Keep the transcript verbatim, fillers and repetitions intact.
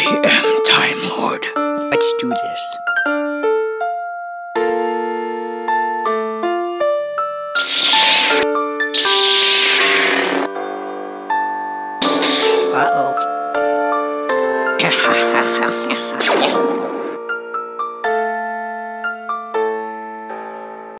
I am Time Lord. Let's do this. Uh-oh.